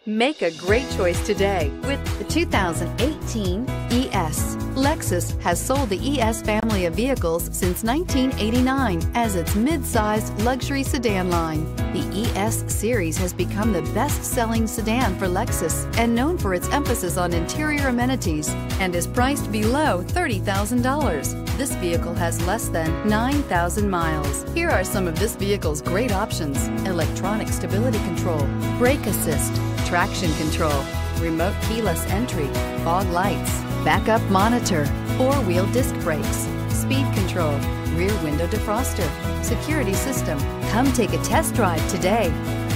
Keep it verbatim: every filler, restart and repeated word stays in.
Make a great choice today with the two thousand eighteen E S. Lexus has sold the E S family of vehicles since nineteen eighty-nine as its mid-sized luxury sedan line. The E S series has become the best-selling sedan for Lexus and known for its emphasis on interior amenities and is priced below thirty thousand dollars. This vehicle has less than nine thousand miles. Here are some of this vehicle's great options: electronic stability control, brake assist, traction control, remote keyless entry, fog lights, backup monitor, four-wheel disc brakes, speed control, rear window defroster, security system. Come take a test drive today.